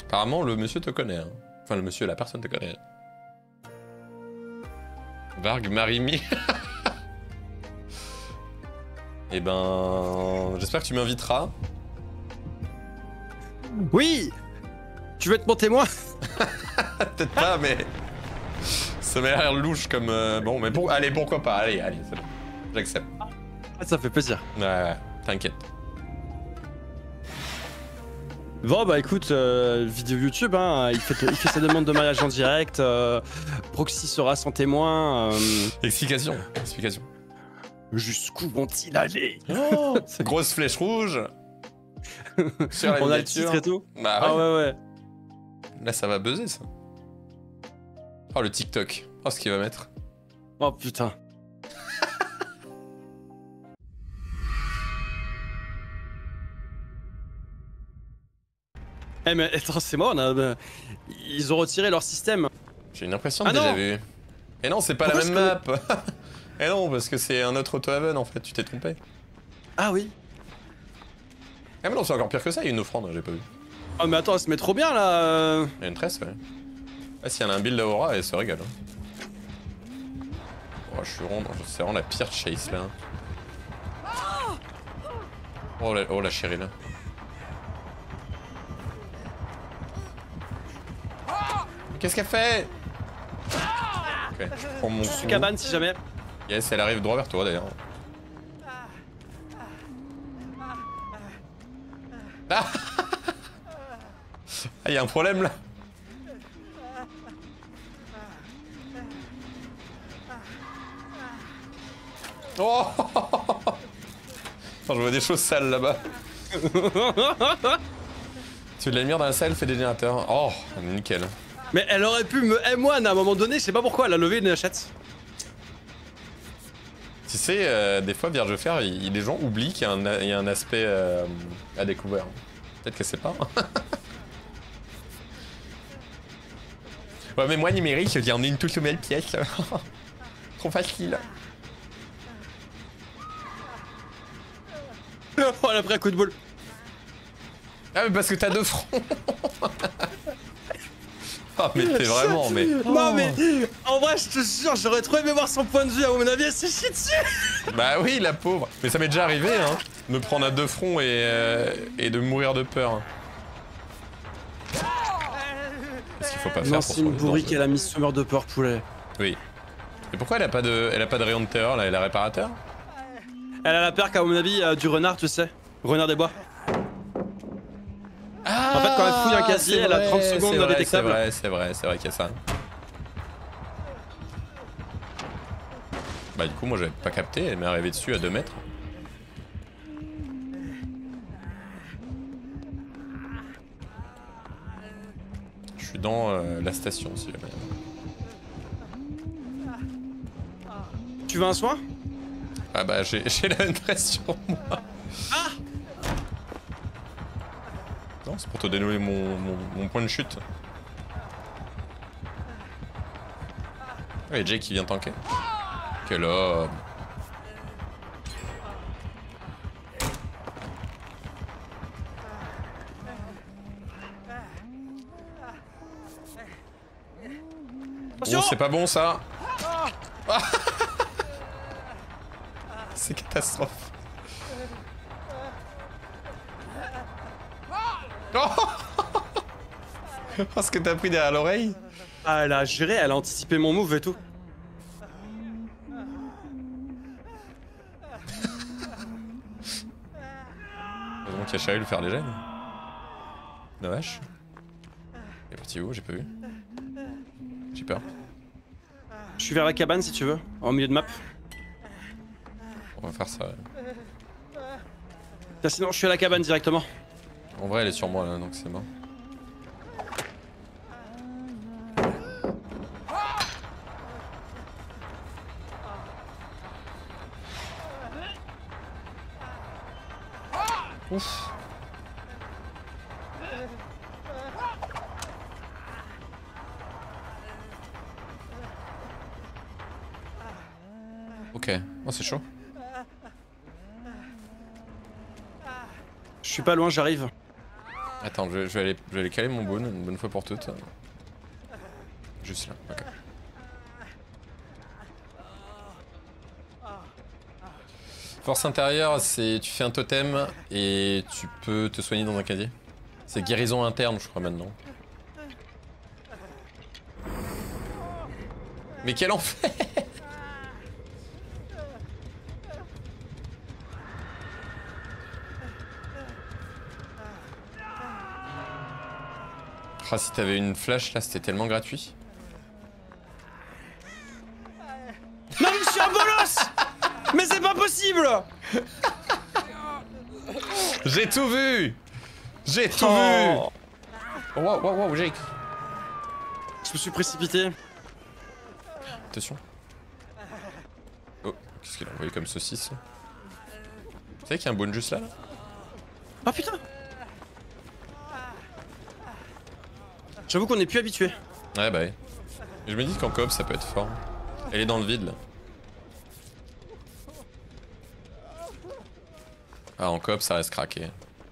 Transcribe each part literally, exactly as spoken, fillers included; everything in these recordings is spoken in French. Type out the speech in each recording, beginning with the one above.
Apparemment, le monsieur te connaît. Hein. Enfin, le monsieur, la personne te connaît. Varg Marimi. Eh ben... J'espère que tu m'inviteras. Oui. Tu veux être mon témoin? Peut-être pas, mais... Ça m'a l'air louche comme... Euh... Bon, mais pour... allez, pourquoi pas. Allez, allez, c'est bon. J'accepte. Ça fait plaisir. Ouais, ouais, t'inquiète. Bon bah écoute, euh, vidéo YouTube, hein, il, fait, il fait sa demande de mariage en direct, euh, Proxy sera son témoin. Euh... Explication, explication. Jusqu'où vont-ils aller? Oh, grosse flèche rouge. Sur la On a le titre et tout. Bah ouais. Ah ouais ouais. Là ça va buzzer ça. Oh le TikTok. Oh ce qu'il va mettre. Oh putain. Eh mais attends, c'est moi, on a... euh, ils ont retiré leur système. J'ai une impression Ah de déjà non. vu. Et non, c'est pas Pourquoi la même map. Et non, parce que c'est un autre auto-haven en fait, tu t'es trompé. Ah oui. Ah mais non, c'est encore pire que ça, il y a une offrande, j'ai pas vu. Oh mais attends, elle se met trop bien là. euh. Il y a une tresse, ouais. Ah si, elle a un build d'Aura, elle se régale. Hein. Oh, je suis rond, c'est vraiment la pire chase là. Oh la, oh, la chérie là. Qu'est-ce qu'elle fait? Ok, je prends mon Je suis coup. cabane si jamais. Yes, elle arrive droit vers toi d'ailleurs. Ah, il y a un problème là. Oh. Attends, je vois des choses sales là-bas. Tu veux de la lumière dans la salle, fais des générateurs. Oh, nickel. Mais elle aurait pu me M un à un moment donné, je sais pas pourquoi, elle a levé une chatte. Tu sais, euh, des fois, Vierge Fer, il, il, les gens oublient qu'il y, y a un aspect euh, à découvert. Peut-être que c'est pas. Ouais, mais moi, numérique, j'en ai une toute nouvelle pièce. Trop facile. Oh, elle a pris un coup de boule. Ah, mais parce que t'as deux fronts. Ah, mais t'es vraiment, mais... Non, mais en vrai, je te jure, j'aurais trop aimé voir son point de vue, à mon avis, elle s'est chiée dessus. Bah oui, la pauvre. Mais ça m'est déjà arrivé, hein, de me prendre à deux fronts et, euh, et de mourir de peur. Qu'est-ce qu'il faut pas faire Non, pour c'est une survivre bourrie dans ce- qu'elle a mis summer de peur, poulet. Oui. Et pourquoi elle a pas de, elle a pas de rayon de terreur, là? Elle a réparateur? Elle a la peur qu'à mon avis, euh, du renard, tu sais. Renard des bois. Ah, En fait, quand elle fouille un casier, c'est elle a vrai, trente secondes c'est vrai, indétectable. C'est vrai, c'est vrai, c'est vrai qu'il y a ça. Bah du coup, moi j'avais pas capté, elle m'est arrivée dessus à deux mètres. Je suis dans euh, la station, si jamais. Tu veux un soin? Ah bah j'ai la Huntress sur moi. Ah! Non, c'est pour te dénouer mon, mon, mon point de chute. Oui, Jake qui vient tanker. Quel homme. Oh, c'est pas bon ça. C'est catastrophe. Oh, oh ce que t'as pris derrière l'oreille. Ah, elle a géré, elle a anticipé mon move et tout. Heureusement qu'il y a Cheryl faire les gènes. Dommage. Il est parti où? J'ai pas vu. J'ai peur. Je suis vers la cabane si tu veux, en milieu de map. On va faire ça. Ouais. Tiens, sinon, je suis à la cabane directement. En vrai, elle est sur moi là, donc c'est mort. Ouf. Ok, oh c'est chaud. Je suis pas loin, j'arrive. Attends, je, je, vais aller, je vais aller caler mon boon une bonne fois pour toutes. Juste là, ok. Force intérieure, c'est tu fais un totem et tu peux te soigner dans un casier. C'est guérison interne, je crois maintenant. Mais quel enfer! Ah, si t'avais une flash là, c'était tellement gratuit. Non mais je suis un bolos. Mais c'est pas possible. J'ai tout vu. J'ai tout Oh. vu. Wow, wow, wow, Jake. Je me suis précipité. Attention. Oh, qu'est-ce qu'il a envoyé comme saucisse là? Vous savez qu'il y a un bon juste là, là? Oh putain. J'avoue qu'on est plus habitué. Ouais bah ouais. Mais je me dis qu'en coop ça peut être fort. Elle est dans le vide là. Ah en coop ça reste craqué.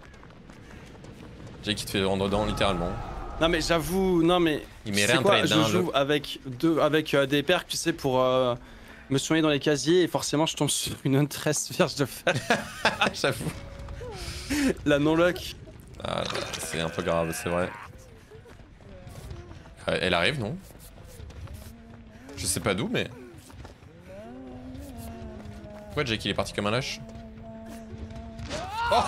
Jake qui te fait rendre dedans littéralement. Non mais j'avoue, non mais... Il m'est tu sais quoi, rentré je dans joue le... avec, deux, avec euh, des perks, tu sais, pour euh, me soigner dans les casiers et forcément je tombe sur une tresse vierge de fer. J'avoue. La non-lock. Ah, c'est un peu grave, c'est vrai. Euh, elle arrive, non? Je sais pas d'où, mais... Pourquoi Jake il est parti comme un lâche? Oh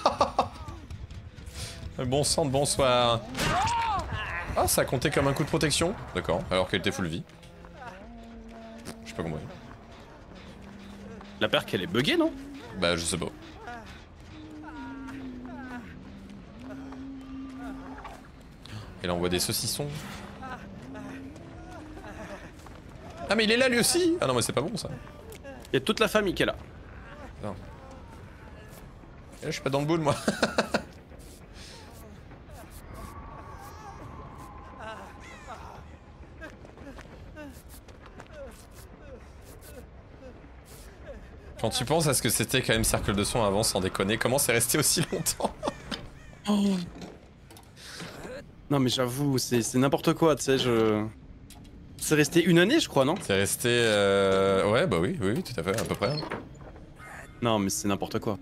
bon sang de bonsoir. Ah, ça a compté comme un coup de protection. D'accord, alors qu'elle était full vie. Je sais pas compris. La perk elle est buggée, non? Bah, je sais pas. Elle envoie des saucissons. Ah mais il est là lui aussi. Ah non mais c'est pas bon ça. Il y a toute la famille qui est là. Non. Et là, je suis pas dans le boule moi. Quand tu penses à ce que c'était quand même cercle de soins avant, sans déconner, comment c'est resté aussi longtemps? Oh. Non mais j'avoue, c'est n'importe quoi, tu sais, je... C'est resté une année je crois, non? C'est resté... Euh... Ouais bah oui, oui, oui, tout à fait, à peu près. Non mais c'est n'importe quoi.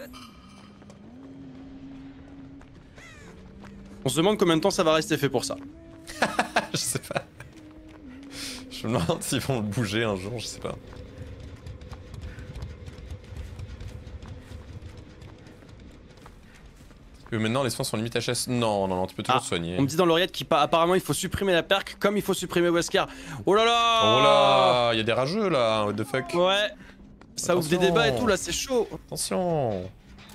On se demande combien de temps ça va rester fait pour ça. Je sais pas. Je me demande s'ils vont le bouger un jour, je sais pas. Euh, maintenant les soins sont limite H S. Non, non, non, tu peux toujours Ah, te soigner. On me dit dans l'oreillette qu'apparemment il faut supprimer la perk comme il faut supprimer Wesker. Oh là là. Oh là, il y a des rageux là, what the fuck. Ouais. Ça ouvre des Attention. débats et tout là, c'est chaud. Attention.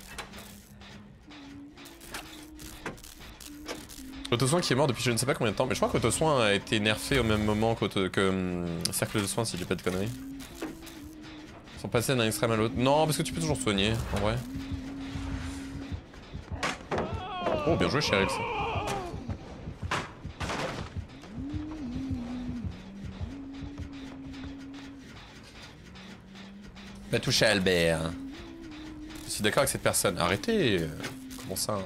Auto-soin qui est mort depuis je ne sais pas combien de temps, mais je crois qu'auto-soin a été nerfé au même moment qu'auto- que hum, cercle de soins si j'ai pas de conneries. Ils sont passés d'un extrême à l'autre. Non, parce que tu peux toujours soigner, en vrai. Oh, bien joué, Cheryl, ça. Va toucher Albert. Je suis d'accord avec cette personne. Arrêtez. Comment ça?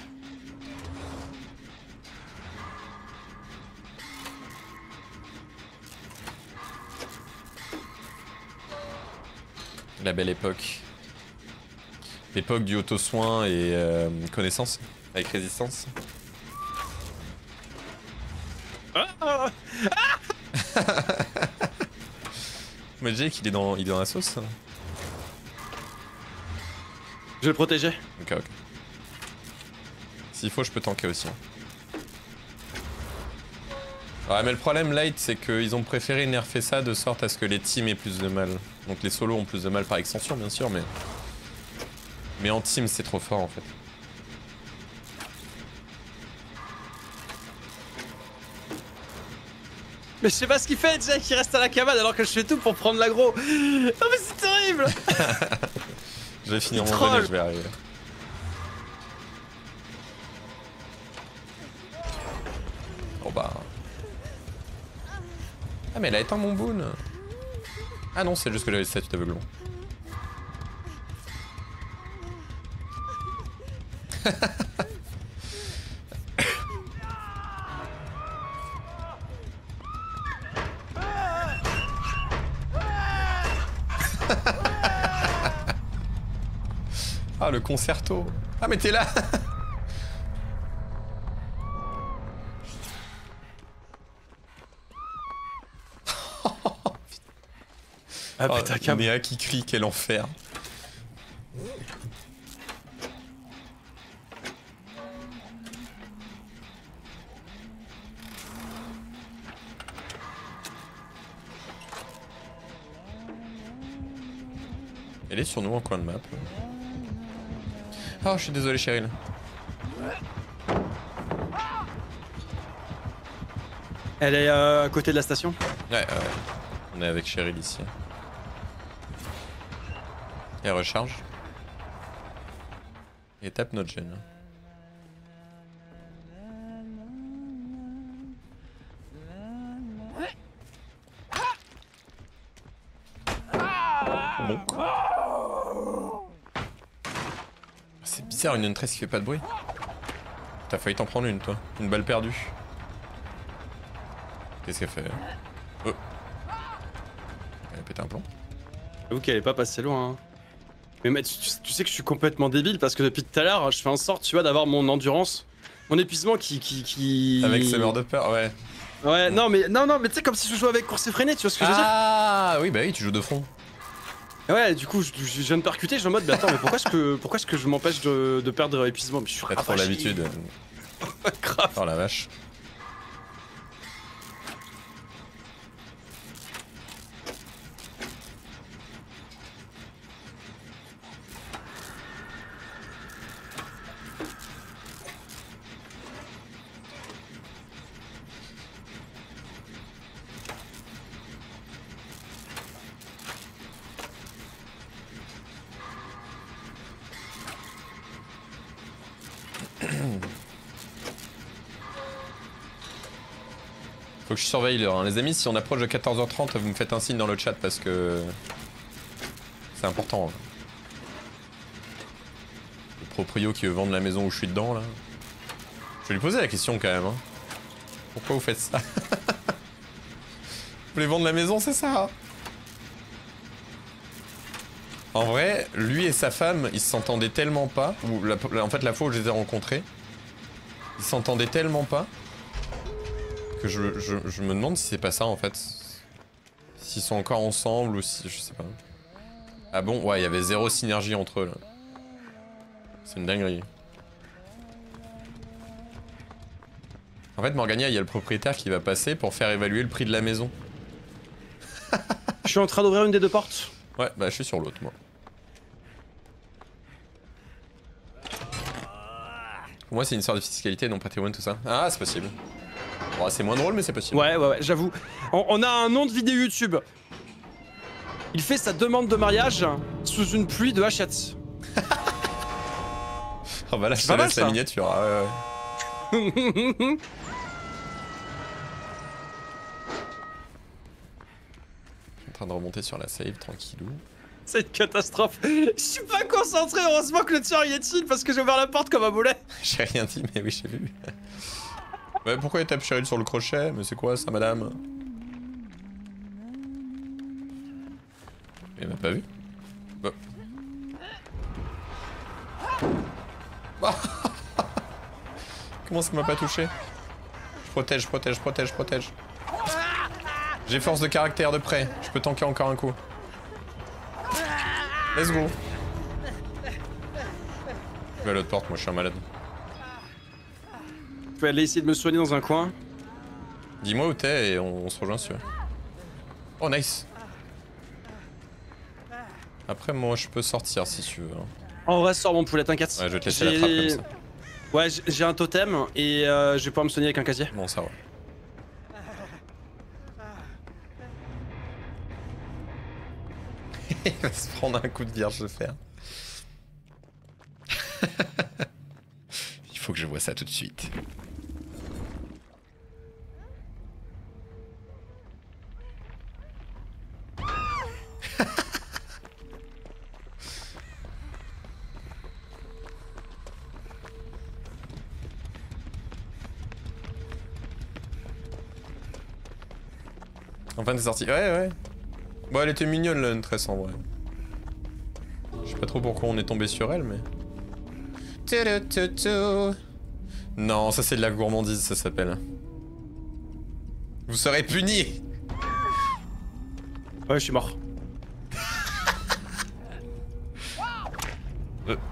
La belle époque. L'époque du auto-soin et euh, connaissance. Avec résistance. Ah. Mais Jake il est dans, il est dans la sauce. Je vais le protéger. Ok, ok. S'il faut, je peux tanker aussi. Ouais, mais le problème, Light, c'est qu'ils ont préféré nerfer ça de sorte à ce que les teams aient plus de mal. Donc les solos ont plus de mal par extension, bien sûr, mais... Mais en team, c'est trop fort, en fait. Mais je sais pas ce qu'il fait, Jack, il reste à la cabane alors que je fais tout pour prendre l'aggro. Non mais c'est terrible. Je vais finir Il mon troll. run et je vais arriver. Oh bah... Ah mais elle a éteint mon boon. Ah non, c'est juste que j'avais le statut d'aveuglement. Ah, le concerto. Ah, mais t'es là. Ah oh, putain, câble. Néa qui crie, quel enfer. Elle est sur nous en coin de map. Oh, je suis désolé, Cheryl. Elle est euh, à côté de la station. Ouais, ouais. On est avec Cheryl ici. Elle recharge. Et tape notre gène. Bon. C'est bizarre une Huntress qui fait pas de bruit. T'as failli t'en prendre une toi. Une balle perdue. Qu'est-ce qu'elle fait? Oh. Elle a pété un plomb. J'avoue qu'elle est pas passée loin. Hein. Mais, mais tu, tu sais que je suis complètement débile parce que depuis tout à l'heure, je fais en sorte, tu vois, d'avoir mon endurance, mon épuisement qui, qui, qui... Avec ses morts de peur, ouais. Ouais, non mais non non mais tu sais comme si je jouais avec course effrénée, tu vois ce que je veux dire? Ah oui, bah oui, tu joues de front. Ouais, du coup, je, je, je viens de percuter, je suis en mode, mais attends, mais pourquoi est-ce que, pourquoi est-ce que je m'empêche de, de perdre épuisement? Mais je suis T'as trop l'habitude. Grave. Oh la vache. Faut que je surveille l'heure, hein. Les amis, si on approche de quatorze heures trente, vous me faites un signe dans le chat parce que c'est important. Hein. Le proprio qui veut vendre la maison où je suis dedans là. Je vais lui poser la question quand même. Hein. Pourquoi vous faites ça? Vous voulez vendre la maison, c'est ça? En vrai, lui et sa femme, ils s'entendaient tellement pas. Ou la, en fait, la fois où je les ai rencontrés, ils s'entendaient tellement pas. Que je, je, je me demande si c'est pas ça en fait. S'ils sont encore ensemble ou si... je sais pas. Ah bon? Ouais, il y avait zéro synergie entre eux là. C'est une dinguerie. En fait, Morgania, il y a le propriétaire qui va passer pour faire évaluer le prix de la maison. Je suis en train d'ouvrir une des deux portes. Ouais, bah je suis sur l'autre moi. Pour moi, c'est une histoire de fiscalité, non patrimoine, tout ça. Ah, c'est possible. Bon, c'est moins drôle, mais c'est possible. Ouais, ouais, ouais, j'avoue. On, on a un nom de vidéo YouTube. Il fait sa demande de mariage sous une pluie de hachettes. Oh bah là, je te laisse laisse la miniature. Ah, ouais, ouais. Je suis en train de remonter sur la save, tranquillou. C'est une catastrophe. Je suis pas concentré, heureusement que le tueur y est-il parce que j'ai ouvert la porte comme un boulet. J'ai rien dit, mais oui, j'ai vu. Ouais, pourquoi il tape Cheryl sur le crochet? Mais c'est quoi ça, madame? Il m'a pas vu? Bah. Comment ça m'a pas touché? Je protège, je protège, je protège, je protège. J'ai force de caractère de près. Je peux tanker encore un coup. Let's go. Je vais à l'autre porte, moi je suis un malade. Je vais aller essayer de me soigner dans un coin. Dis-moi où t'es et on, on se rejoint sur. Oh nice. Après moi je peux sortir si tu veux. Hein. En vrai, sors mon poulet, t'inquiète. Ouais, je vais te laisser la trappe comme ça. Ouais, j'ai un totem et euh, je vais pouvoir me soigner avec un casier. Bon, ça va. Il va se prendre un coup de vierge de fer. Il faut que je vois ça tout de suite. Enfin, t'es sorti. Ouais, ouais. Bon, elle était mignonne, la Huntress, en vrai. Je sais pas trop pourquoi on est tombé sur elle, mais... Non, ça c'est de la gourmandise, ça s'appelle. Vous serez punis. Ouais, je suis mort. euh.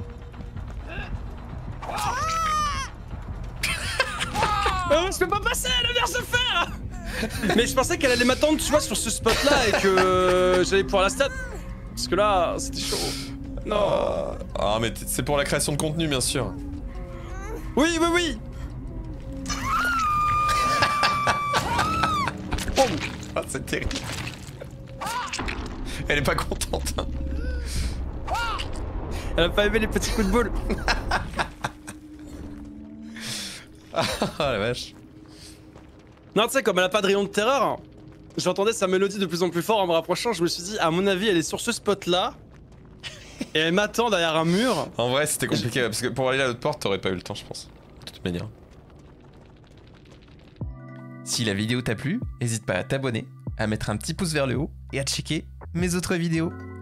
Oh, je peux pas passer, elle vient se faire. Mais je pensais qu'elle allait m'attendre, tu vois, sur ce spot-là et que euh, j'allais pouvoir la stat. Parce que là, c'était chaud. Non. Ah, ah mais c'est pour la création de contenu, bien sûr. Oui, oui, oui. Oh, ah, c'est terrible. Elle est pas contente. Hein. Elle a pas aimé les petits coups de boule. Ah la vache. Non, tu sais, comme elle a pas de rayon de terreur, j'entendais sa mélodie de plus en plus fort en me rapprochant. Je me suis dit, à mon avis, elle est sur ce spot-là. Et elle m'attend derrière un mur. En vrai, c'était compliqué parce que pour aller à l'autre porte, t'aurais pas eu le temps, je pense. De toute manière. Si la vidéo t'a plu, n'hésite pas à t'abonner, à mettre un petit pouce vers le haut et à checker mes autres vidéos.